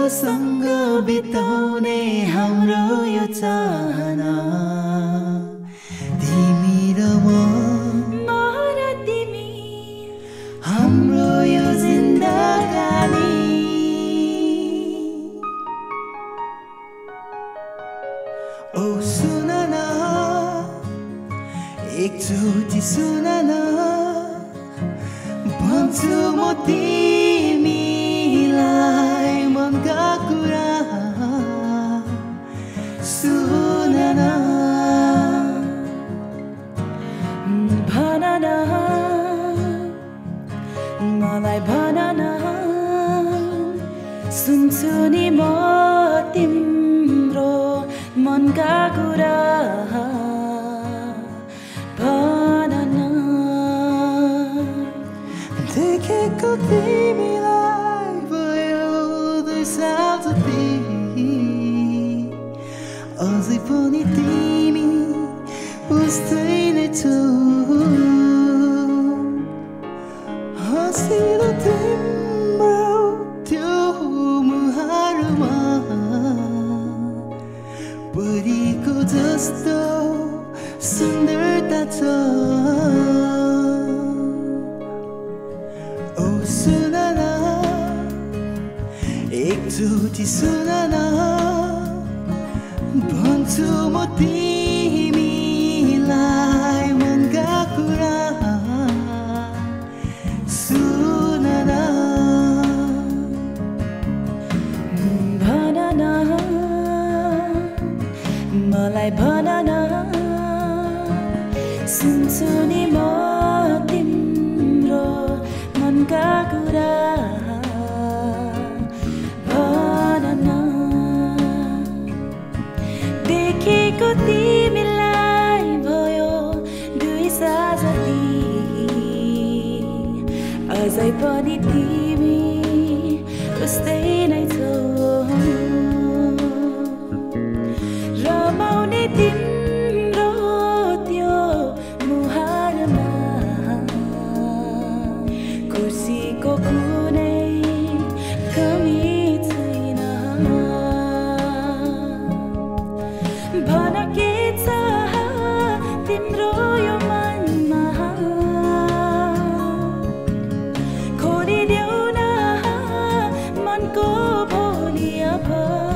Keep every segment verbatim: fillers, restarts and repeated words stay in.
रमाइलोसँग बिताउने हाम्रो यो चाहना तिमी र म र तिमी हाम्रो यो जिन्दगानी ओ सुन न एकचोटि सुन न भन्छु म तिमीलाई मनका कुरा सुन न भन न मलाई भन न सुन्छु नि म तिम्रो मनका कुरा भन न देखेको तिमीलाई भयो दुई साल जति अझै पनि तिमी उस्तै नै छौ हँसिलो तिम्रो त्यो मुहारमा परीको जस्तो सुन्दरता छ ओ सुन न एकचोटि सुन न भन्छु म तिमीलाई मनका कुरा सुन न भन न मलाई भन न सुन्छु नि म तिम्रो मनका कुरा भन न देखेको तिमीलाई भयो दुई साल जति अझै पनि तिमी उस्तै नै छौ रमाउने तिम्रो त्यो मुहारमा खुसीको कुनै कमी छैन भन के छ तिम्रो यो मनमा खोलिदेऊ न मनको भोलि अब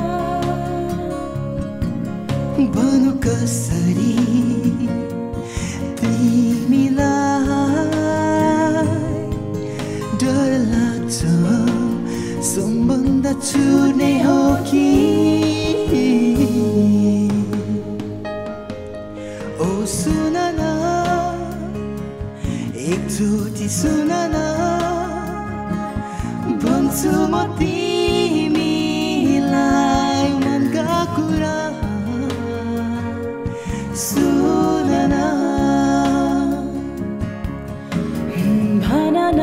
भनु कसरी तिमीलाई डर लाग्छ सम्बन्ध छुने हो कि ओ सुन न एकचोटि सुन न भन्छु म तिमीलाई मनका कुरा सुन न भन न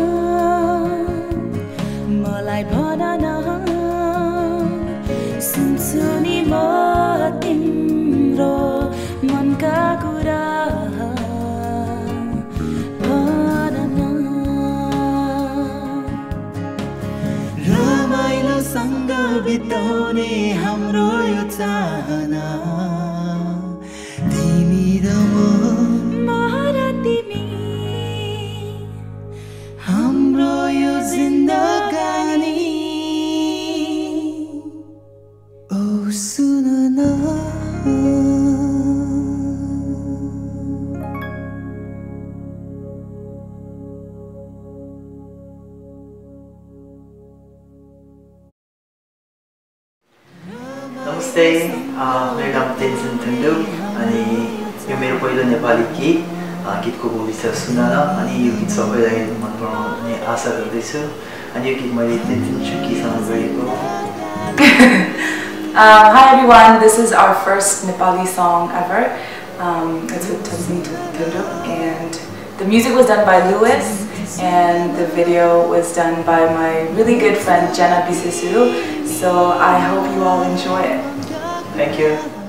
मलाई भन न सुन्छु नि म तिम्रो मनका कुरा भन न रमाइलोसँग बिताउने हाम्रो यो चाहना तिमी र म र तिमी हाम्रो यो जिन्दगानी ओ सुन न नमस्ते मेरो नाम तेन्जिङ थन्डु अनि यो मेरो पहिलो नेपाली गीत गीतको बोली छ सुन न अनि यो गीत सबैलाई मन पराउने आशा गर्दैछु अनि यो गीत मैले तेन्जिङ चुकीसँग गरेको Hi everyone, this is our first Nepali song ever. Um, it's with Tenzin Thundu and the music was done by Louis and the video was done by my really good friend Jenna Bisesuru. So I hope you all enjoy it. Thank you.